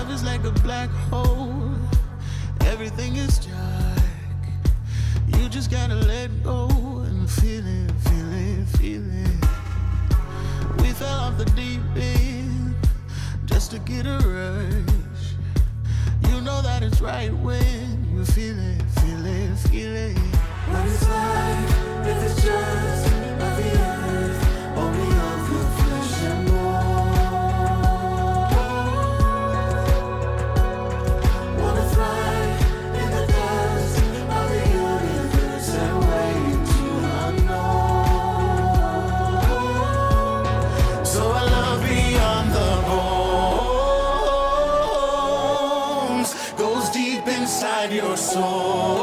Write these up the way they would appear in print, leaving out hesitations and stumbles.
love is like a black hole. Everything is dark. You just gotta let go and feel it, feel it, feel it. We fell off the deep end just to get a rush. You know that it's right when you feel it, feel it, feel it. What is life if it's just of the earth, only of the flesh and bone? Wanna thrive in the dust of the universe and wait to unknown. So I love beyond the bones, goes deep inside your soul.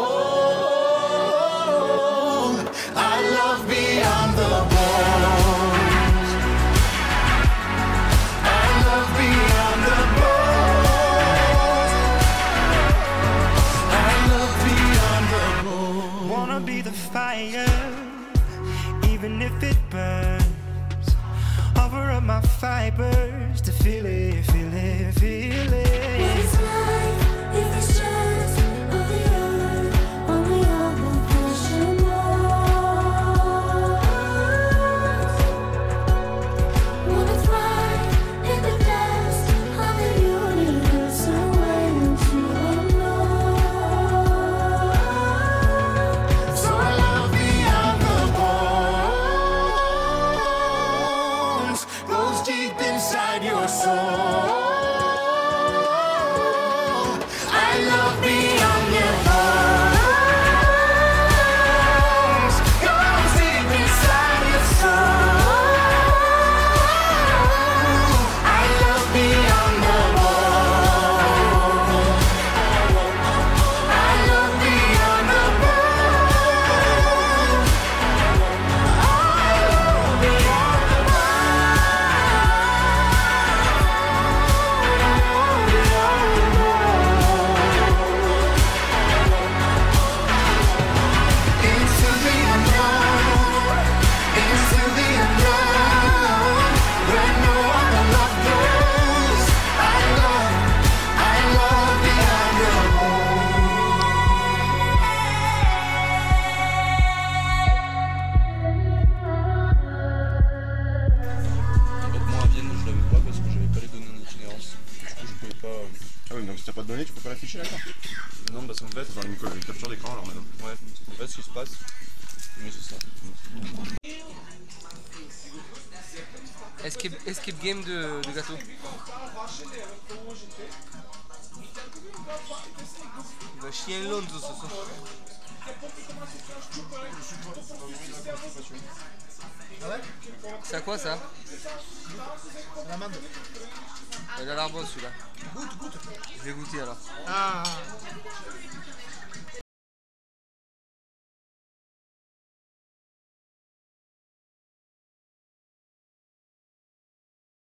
Even if it burns, offer up my fibers to feel it, feel it, feel it. What is life if it's just of the earth, only of the flesh and bones? Wanna thrive in the dust of the universe and wait to unknown. So I love beyond the bones, goes deep inside your soul. I love beyond the bones, goes deep inside your soul. I love beyond the bones. I love beyond the bones. I love beyond the into the unknown, into the unknown, where no other love goes. I love beyond the Donc moi à Vienne je l'avais pas parce que j'avais pas les données d'itinérance. Du coup je pouvais pas. Ah oui, donc si t'as pas de données, tu peux pas l'afficher, d'accord. Non parce qu'en fait. Dans une capture d'écran alors maintenant. Ouais, en fait ce qui se passe. Oui c'est ça. Escape game de gâteau. Il va chier un Lonzo ce soir. C'est à quoi ça? L'amande. Il a l'air bon celui-là. Goûte, goûte. Je vais goûter alors. Ah.